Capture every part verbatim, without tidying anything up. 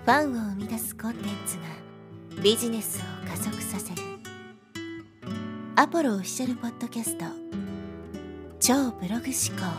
ファンを生み出すコンテンツがビジネスを加速させるアポロオフィシャルポッドキャスト超ブログ思考。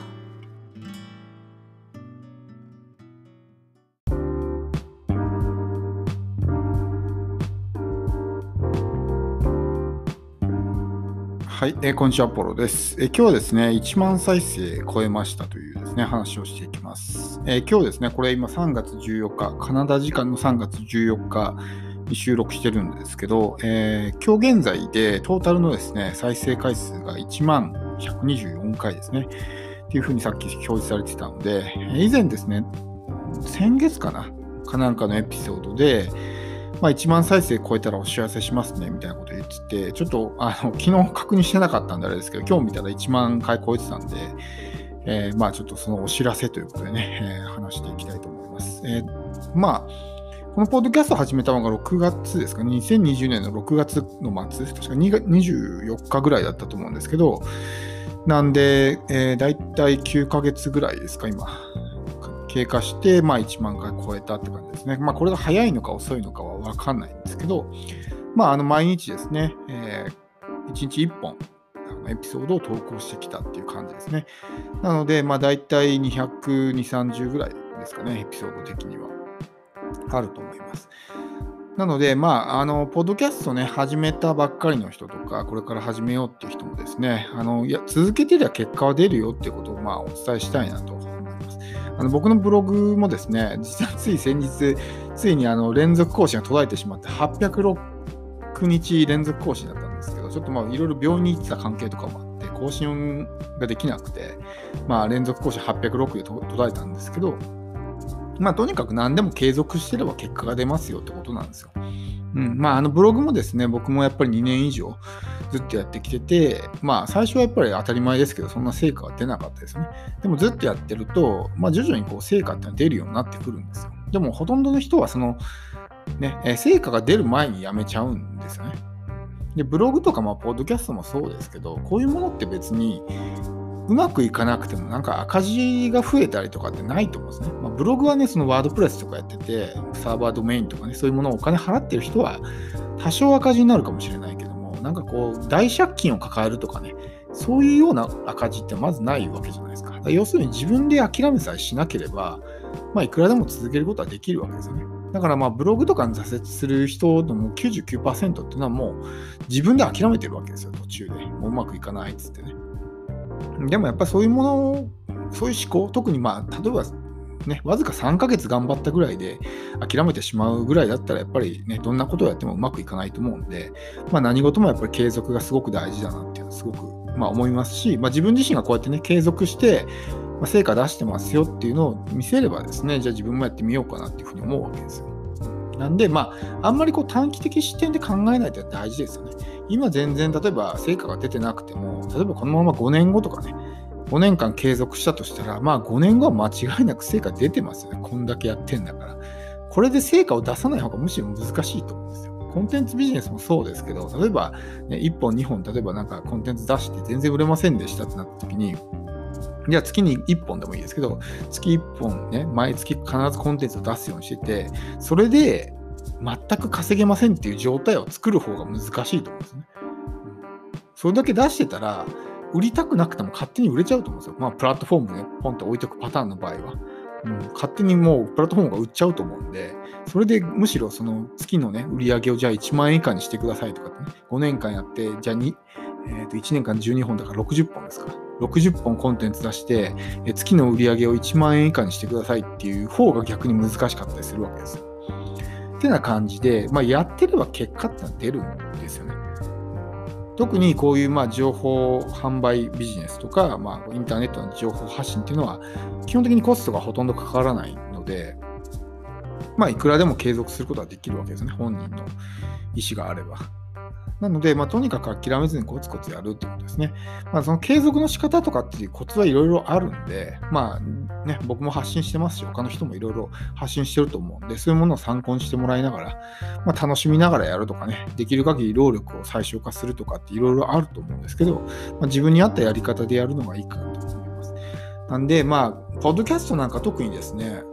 はい、えー、こんにちは、アポロです。えー、今日はですね、いちまん再生超えましたというですね、話をしていきます。えー、今日ですね、これ今さんがつじゅうよっか、カナダ時間のさんがつじゅうよっかに収録してるんですけど、えー、今日現在でトータルのですね、再生回数がいちまんひゃくにじゅうよんかいですね。っていうふうにさっき表示されてたので、以前ですね、先月かな、かなんかのエピソードで、まあ、いちまん再生超えたらお知らせしますねみたいなこと言ってて、ちょっとあの昨日確認してなかったんであれですけど、今日見たらいちまんかい超えてたんで、えー、まあちょっとそのお知らせということでね、えー、話していきたいと思います。えー、まあこのポッドキャストを始めたのがろくがつですかね、にせんにじゅうねんのろくがつの末、確かにじゅうよっかぐらいだったと思うんですけど、なんで、えー、だいたいきゅうかげつぐらいですか、今。経過して、まあ、いちまんかい超えたって感じですね。まあ、これが早いのか遅いのかは分かんないんですけど、まあ、あの毎日ですね、えー、いちにちいっぽんエピソードを投稿してきたっていう感じですね。なので、まあ、だいたいにひゃくにじゅう、さんじゅうぐらいですかね、エピソード的にはあると思います。なので、まあ、あの、ポッドキャストね、始めたばっかりの人とか、これから始めようっていう人もですね、あの、いや、続けてりゃ結果は出るよっていうことを、まあ、お伝えしたいなと思います。あの、僕のブログもですね、実はつい先日、ついにあの、連続更新が途絶えてしまって、はっぴゃくろくにち連続更新だったんですけど、ちょっとまあ、いろいろ病院に行ってた関係とかもあって、更新ができなくて、まあ、連続更新はっぴゃくろくで途絶えたんですけど、まあ、とにかく何でも継続してれば結果が出ますよってことなんですよ。うん、まあ、あのブログもですね、僕もやっぱりにねん以上ずっとやってきてて、まあ、最初はやっぱり当たり前ですけど、そんな成果は出なかったですね。でもずっとやってると、まあ、徐々にこう成果ってのは出るようになってくるんですよ。でも、ほとんどの人はその、ね、え成果が出る前にやめちゃうんですよね。で、ブログとか、まあ、ポッドキャストもそうですけど、こういうものって別に、うまくいかなくてもなんか赤字が増えたりとかってないと思うんですね。まあ、ブログはね、そのワードプレスとかやってて、サーバードメインとかね、そういうものをお金払ってる人は多少赤字になるかもしれないけども、なんかこう、大借金を抱えるとかね、そういうような赤字ってまずないわけじゃないですか。だから要するに自分で諦めさえしなければ、まあ、いくらでも続けることはできるわけですよね。だからまあ、ブログとかに挫折する人のもう きゅうじゅうきゅうパーセント っていうのはもう自分で諦めてるわけですよ、途中で。もううまくいかないっつってね。でもやっぱりそういうものを、そういう思考、特にまあ、例えばね、わずかさんかげつ頑張ったぐらいで諦めてしまうぐらいだったら、やっぱりね、どんなことをやってもうまくいかないと思うんで、まあ何事もやっぱり継続がすごく大事だなっていうのはすごくまあ思いますし、まあ自分自身がこうやってね、継続して、まあ、成果出してますよっていうのを見せればですね、じゃあ自分もやってみようかなっていうふうに思うわけですよ。なんで、まあ、あんまりこう短期的視点で考えないと大事ですよね。今全然、例えば成果が出てなくても、例えばこのままごねんごとかね、ごねんかん継続したとしたら、まあごねんごは間違いなく成果出てますよね。こんだけやってんだから。これで成果を出さない方がむしろ難しいと思うんですよ。コンテンツビジネスもそうですけど、例えば、ね、いっぽんにほん、例えばなんかコンテンツ出して全然売れませんでしたってなった時に、じゃあ月にいっぽんでもいいですけど、月いっぽんね、毎月必ずコンテンツを出すようにしてて、それで全く稼げませんっていう状態を作る方が難しいと思うんですね。それだけ出してたら、売りたくなくても勝手に売れちゃうと思うんですよ。まあ、プラットフォームでポンと置いとくパターンの場合は。うん、勝手にもうプラットフォームが売っちゃうと思うんで、それでむしろその月のね、売り上げをじゃあいちまんえん以下にしてくださいとかってね、ごねんかんやって、じゃあに、えー、といちねんかんじゅうにほんだからろくじゅっぽんですから。ろくじゅっぽんコンテンツ出して、え月の売り上げをいちまんえん以下にしてくださいっていう方が逆に難しかったりするわけですよ。ってな感じで、まあ、やってれば結果ってのは出るんですよね。特にこういうまあ情報販売ビジネスとか、まあ、インターネットの情報発信っていうのは基本的にコストがほとんどかからないので、まあ、いくらでも継続することができるわけですね。本人の意思があれば。なので、まあ、とにかく諦めずにコツコツやるってことですね。まあ、その継続の仕方とかっていうコツはいろいろあるんで、まあね、僕も発信してますし、他の人もいろいろ発信してると思うんで、そういうものを参考にしてもらいながら、まあ、楽しみながらやるとかね、できる限り労力を最小化するとかっていろいろあると思うんですけど、まあ、自分に合ったやり方でやるのがいいかなと思います。なんで、まあ、ポッドキャストなんか特にですね、うん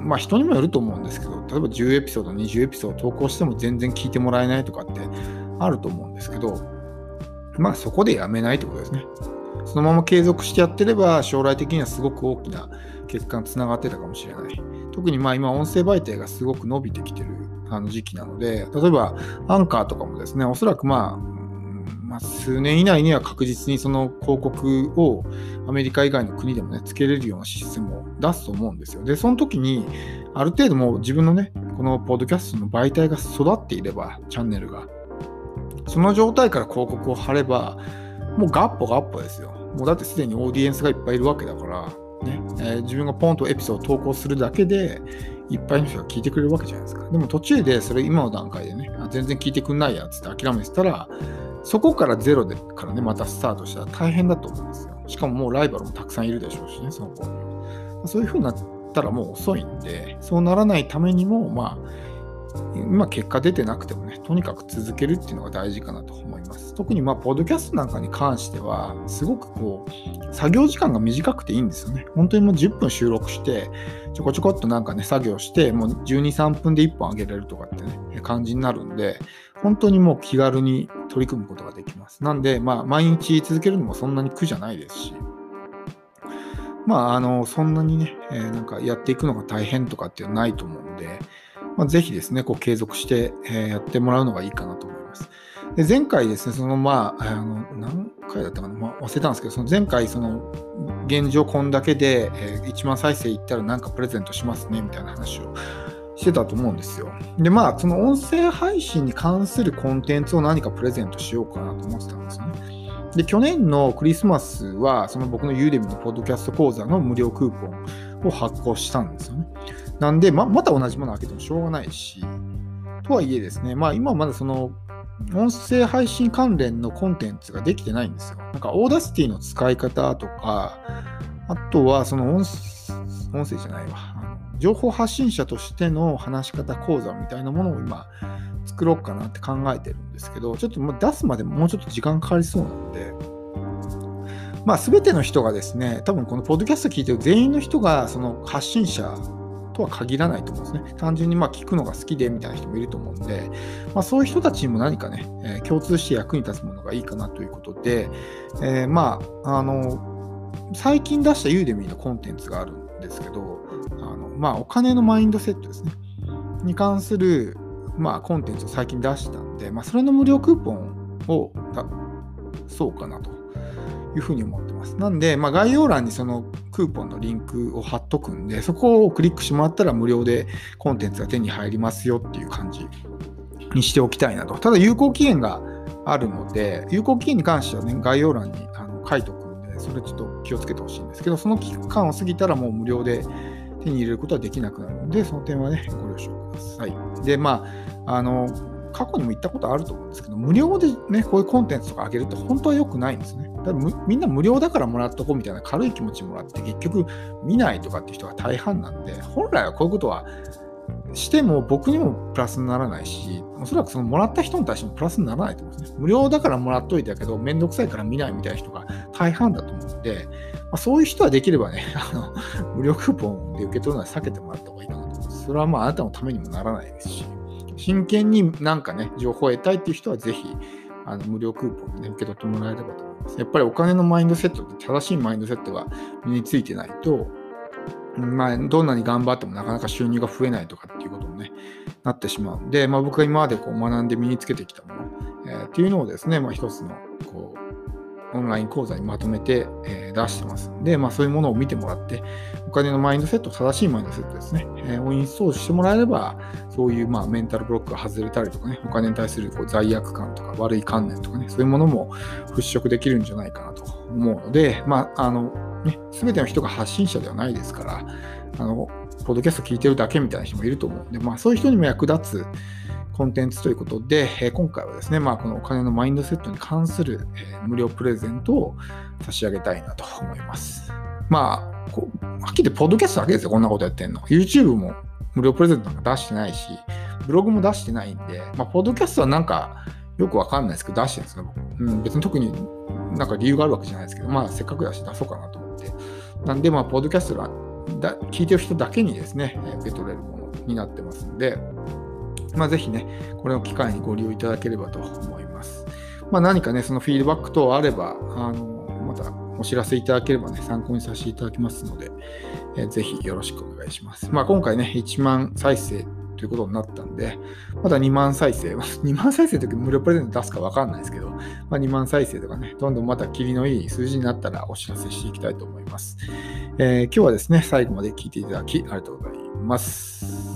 まあ人にもよると思うんですけど、例えばじゅうエピソード、にじゅうエピソード投稿しても全然聞いてもらえないとかってあると思うんですけど、まあそこでやめないってことですね。そのまま継続してやってれば将来的にはすごく大きな結果につながってたかもしれない。特にまあ今音声媒体がすごく伸びてきてるあの時期なので、例えばアンカーとかもですね、おそらくまあまあ、数年以内には確実にその広告をアメリカ以外の国でもね、つけれるようなシステムを出すと思うんですよ。で、その時に、ある程度もう自分のね、このポッドキャストの媒体が育っていれば、チャンネルが、その状態から広告を貼れば、もうガッポガッポですよ。もうだってすでにオーディエンスがいっぱいいるわけだから、ねえー、自分がポンとエピソードを投稿するだけで、いっぱいの人が聞いてくれるわけじゃないですか。でも途中で、それ今の段階でね、全然聞いてくんないやつって諦めてたら、そこからゼロでからね、またスタートしたら大変だと思うんですよ。しかももうライバルもたくさんいるでしょうしね、その子には。そういう風になったらもう遅いんで、そうならないためにも、まあ、今結果出てなくてもね、とにかく続けるっていうのが大事かなと思います。特にまあ、ポッドキャストなんかに関しては、すごくこう、作業時間が短くていいんですよね。本当にもうじゅっぷん収録して、ちょこちょこっとなんかね、作業して、もうじゅうに、さんぷんでいっぽんあげれるとかってね、感じになるんで、本当にもう気軽に取り組むことができます。なんで、まあ、毎日続けるのもそんなに苦じゃないですし、まあ、あの、そんなにね、えー、なんかやっていくのが大変とかっていうのはないと思うんで、まあ、ぜひですね、こう継続して、えー、やってもらうのがいいかなと思います。で、前回ですね、そのまあ、あの、何回だったかな、まあ、忘れたんですけど、その前回、その、現状こんだけで、えー、いちまん再生いったらなんかプレゼントしますね、みたいな話をしてたと思うんですよ。で、まあ、その音声配信に関するコンテンツを何かプレゼントしようかなと思ってたんですよね。で、去年のクリスマスは、その僕のユーデミのポッドキャスト講座の無料クーポンを発行したんですよね。なんで、ま、また同じものを開けてもしょうがないし、とはいえですね、まあ今まだその音声配信関連のコンテンツができてないんですよ。なんかオーダーシティの使い方とか、あとはその音、音声じゃないわ、あの情報発信者としての話し方講座みたいなものを今作ろうかなって考えてるんですけど、ちょっと出すまでもうちょっと時間かかりそうなので、まあ全ての人がですね、多分このポッドキャスト聞いてる全員の人がその発信者とは限らないと思うんですね。単純にまあ聞くのが好きでみたいな人もいると思うんで、まあ、そういう人たちにも何かね、えー、共通して役に立つものがいいかなということで、えー、まあ、あの、最近出したユーデミーのコンテンツがあるんですけど、あのまあ、お金のマインドセットですね。に関する、まあ、コンテンツを最近出したんで、まあ、それの無料クーポンを出そうかなというふうに思ってます。なんで、まあ、概要欄にそのクーポンのリンクを貼っとくんで、そこをクリックしてもらったら無料でコンテンツが手に入りますよっていう感じにしておきたいなと。ただ有効期限があるので、有効期限に関してはね、概要欄にあの書いとくんで、それちょっと気をつけてほしいんですけど、その期間を過ぎたらもう無料で手に入れることはできなくなるので、その点はね、ご了承ください。で、まあ、あの、過去にも言ったことあると思うんですけど、無料でね、こういうコンテンツとか上げるって本当は良くないんですね。だからみんな無料だからもらっとこうみたいな軽い気持ちもらって、結局見ないとかっていう人が大半なんで、本来はこういうことはしても僕にもプラスにならないし、おそらくそのもらった人に対してもプラスにならないと思うんですね。無料だからもらっといたけど、めんどくさいから見ないみたいな人が大半だと思うんで、まあ、そういう人はできればね、あの無料クーポンで受け取るのは避けてもらった方がいいかなと思います。それはまああなたのためにもならないですし、真剣になんかね、情報を得たいっていう人はぜひ、あの無料クーポンで、ね、受け取ってもらえればと思います。やっぱりお金のマインドセットって正しいマインドセットが身についてないと、まあ、どんなに頑張ってもなかなか収入が増えないとかっていうことに、ね、なってしまうんで、まあ、僕が今までこう学んで身につけてきたもの、えー、っていうのをですね、まあ、一つのこうオンライン講座にまとめて、えー、出してますんで、まあ、そういうものを見てもらって、お金のマインドセット、正しいマインドセットですね、えー、をインストールしてもらえれば、そういうまあメンタルブロックが外れたりとかね、お金に対するこう罪悪感とか悪い観念とかね、そういうものも払拭できるんじゃないかなと思うので、まあ、あの、ね、全ての人が発信者ではないですから、あの、ポッドキャスト聞いてるだけみたいな人もいると思うんで、まあそういう人にも役立つコンテンツということで、えー、今回はですね、まあこのお金のマインドセットに関する、えー、無料プレゼントを差し上げたいなと思います。まあ、こうはっきり言ってポッドキャストだけですよ、こんなことやってんの。YouTube も無料プレゼントなんか出してないし、ブログも出してないんで、まあ、ポッドキャストはなんかよくわかんないですけど、出してるんですよ、僕。うん、別に特になんか理由があるわけじゃないですけど、まあせっかくだし出そうかなと思って。なんで、まあ、ポッドキャストだ聞いてる人だけにですね、受け取れるものになってますので、まあ、ぜひね、これを機会にご利用いただければと思います。まあ、何かね、そのフィードバック等あれば、あのまたお知らせいただければね、参考にさせていただきますので、えー、ぜひよろしくお願いします。まあ、今回ね、いちまん再生ということになったんで、まだにまん再生、にまん再生の時無料プレゼント出すか分かんないですけど、まあ、にまん再生とかね、どんどんまた切りのいい数字になったらお知らせしていきたいと思います。えー、今日はですね、最後まで聞いていただきありがとうございます。